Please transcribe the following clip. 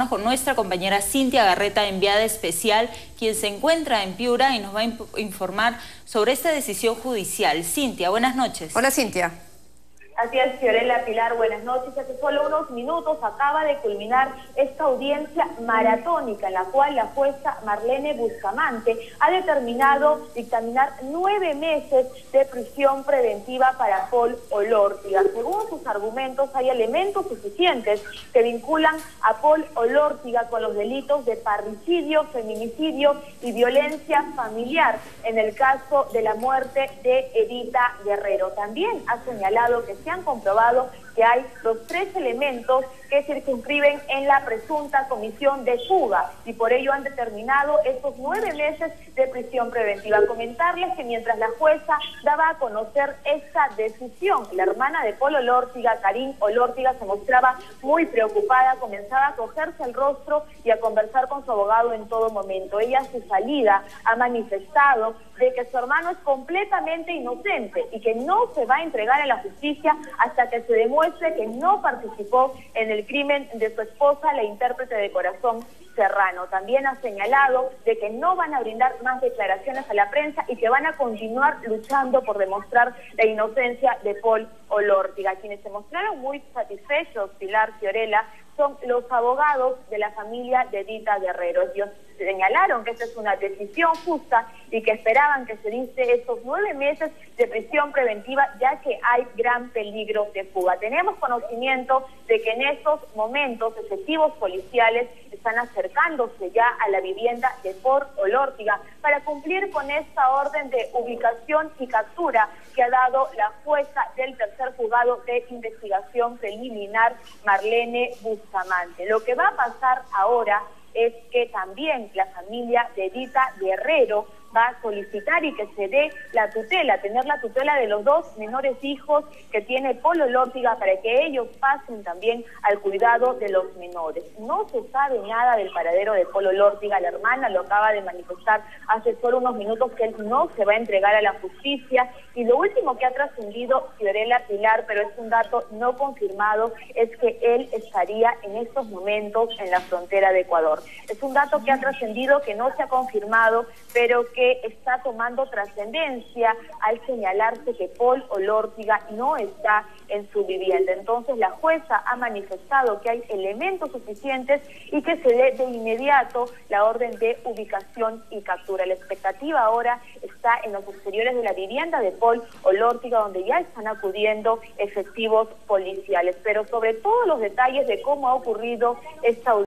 Con nuestra compañera Cintia Garreta, enviada especial, quien se encuentra en Piura y nos va a informar sobre esta decisión judicial. Cintia, buenas noches. Hola, Cintia. Así es, Fiorella, Pilar, buenas noches. Hace solo unos minutos acaba de culminar esta audiencia maratónica en la cual la jueza Marlene Bustamante ha determinado dictaminar 9 meses de prisión preventiva para Paul Olórtiga. Según sus argumentos, hay elementos suficientes que vinculan a Paul Olórtiga con los delitos de parricidio, feminicidio y violencia familiar en el caso de la muerte de Edita Guerrero. También ha señalado que se han comprobado que hay los 3 elementos que circunscriben en la presunta comisión de fuga y por ello han determinado estos 9 meses de prisión preventiva. Comentarles que mientras la jueza daba a conocer esta decisión, la hermana de Paul Olórtiga, Karin Olórtiga, se mostraba muy preocupada, comenzaba a cogerse el rostro y a conversar con su abogado en todo momento. Ella a su salida ha manifestado de que su hermano es completamente inocente y que no se va a entregar a la justicia hasta que se demuestre que no participó en el crimen de su esposa, la intérprete de Corazón Serrano. También ha señalado de que no van a brindar más declaraciones a la prensa y que van a continuar luchando por demostrar la inocencia de Paul Olórtiga. Quienes se mostraron muy satisfechos, Pilar, Fiorella, son los abogados de la familia de Edita Guerrero. Ellos señalaron que esta es una decisión justa y que esperaban que se dice estos 9 meses de prisión preventiva, ya que hay gran peligro de fuga. Tenemos conocimiento de que en estos momentos efectivos policiales están acercándose ya a la vivienda de Paul Olórtiga para cumplir con esta orden de ubicación y captura que ha dado la jueza del tercer juzgado de investigación preliminar, Marlene Bustamante. Lo que va a pasar ahora es que también la familia de Edita Guerrero va a solicitar y que se dé la tutela, tener la tutela de los 2 menores hijos que tiene Paul Olórtiga para que ellos pasen también al cuidado de los menores. No se sabe nada del paradero de Paul Olórtiga, la hermana lo acaba de manifestar hace solo unos minutos que él no se va a entregar a la justicia y lo último que ha trascendido, Fiorella, Pilar, pero es un dato no confirmado, es que él estaría en estos momentos en la frontera de Ecuador. Es un dato que ha trascendido, que no se ha confirmado, pero que está tomando trascendencia al señalarse que Paul Olórtiga no está en su vivienda. Entonces la jueza ha manifestado que hay elementos suficientes y que se dé de inmediato la orden de ubicación y captura. La expectativa ahora está en los exteriores de la vivienda de Paul Olórtiga, donde ya están acudiendo efectivos policiales. Pero sobre todo los detalles de cómo ha ocurrido esta